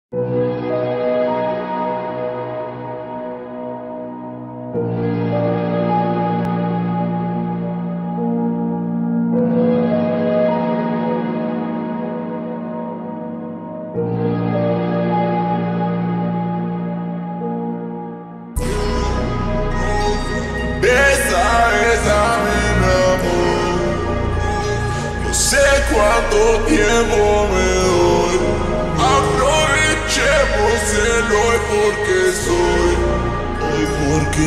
Bésame, mi amor. No sé cuánto tiempo me doy. Aprovechemos el hoy porque soy. Hoy porque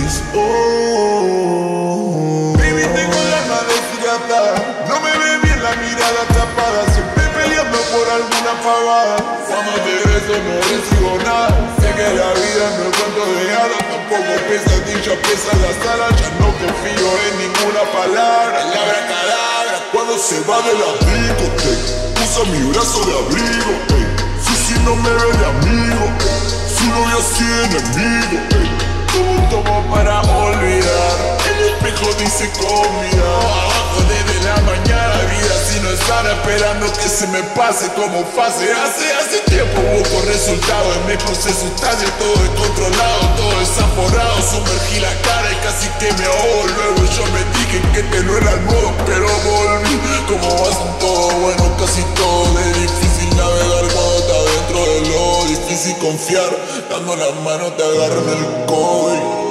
soy. Baby, tengo la mano deshidratada. No me ve bien la mirada tapada. Siempre peleando por alguna pavada. Cuando te beso no recibo nada. Sé que la vida no es cuento de hadas. Tampoco pesadilla, pesa la sala. Ya no confío en ninguna palabra. En la abracadabra. Cuando se va de la discoteca, usa mi brazo de abrigo, ey. Si no me ve de amigo, ey. Su novio así enemigo, ey. Tomo para olvidar. El espejo dice comida. Abajo desde la mañana, vida si no estar esperando que se me pase como fase. Hace tiempo busco resultados. Me puse sustancia, todo descontrolado, todo desaforado. Sumergí la cara y casi que me ahogo. Luego yo me dije que no era el modo, pero volví. Como vas con todo bueno, casi todo de difícil navegar cuando estás dentro de lo difícil confiar. Dando la mano te agarran el codo.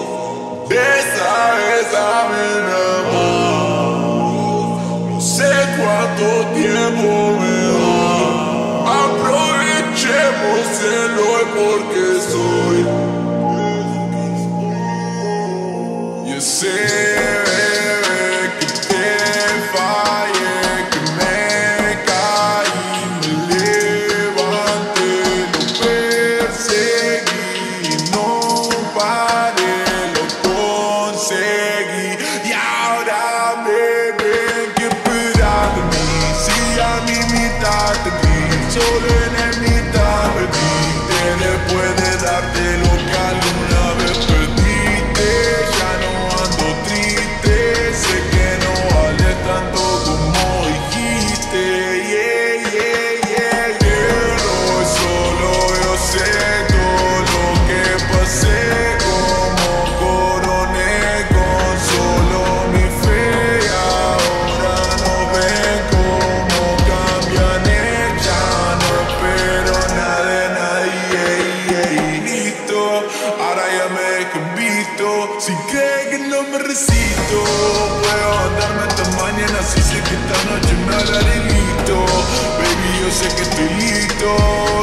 Bésame, mi amor. No sé cuánto tiempo me doy. Aprovechemos el hoy porque soy. Yo sé, bebé, que te fallé, que me caí, me levanté, lo perseguí, no paré. Y ahora me ven que esperar de mí. Si a mi mitad te vi, solo en el mitad perdiste. Después de darte lo que alguna vez perdiste. Ya no ando triste, sé que no vale tanto como dijiste. Pero solo yo sé todo lo que pasé. Si cree que no me resisto, puedo andarme hasta mañana. Si sé que esta noche me hablaré listo. Baby, yo sé que estoy listo.